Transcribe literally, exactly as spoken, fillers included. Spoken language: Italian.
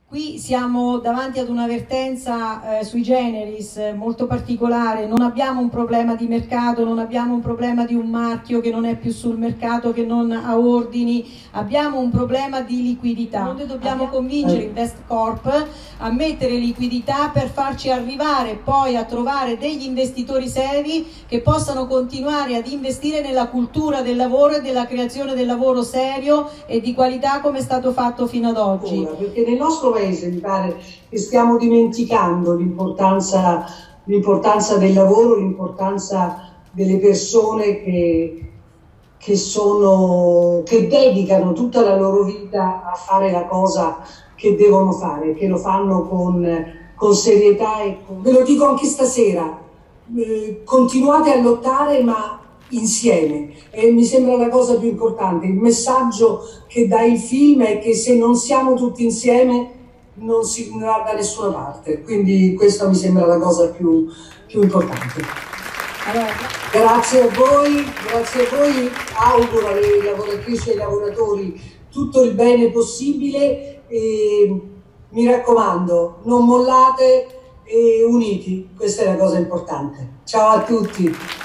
Qui siamo davanti ad una vertenza eh, sui generis eh, molto particolare. Non abbiamo un problema di mercato, non abbiamo un problema di un marchio che non è più sul mercato, che non ha ordini, abbiamo un problema di liquidità. Noi dobbiamo abbiamo... convincere Investcorp a mettere liquidità per farci arrivare poi a trovare degli investitori seri che possano continuare ad investire nella cultura del lavoro e della creazione del lavoro serio e di qualità come è stato fatto fino ad oggi. Perché nel nostro paese mi pare che stiamo dimenticando l'importanza l'importanza del lavoro, l'importanza delle persone che, che, sono, che dedicano tutta la loro vita a fare la cosa che devono fare, che lo fanno con, con serietà e con... Ve lo dico anche stasera, eh, continuate a lottare ma insieme, e mi sembra la cosa più importante. Il messaggio che dà il film è che se non siamo tutti insieme non si va da nessuna parte, quindi questa mi sembra la cosa più, più importante. Allora, grazie a voi, grazie a voi, auguro alle lavoratrici e ai lavoratori tutto il bene possibile e mi raccomando, non mollate e uniti, questa è la cosa importante. Ciao a tutti!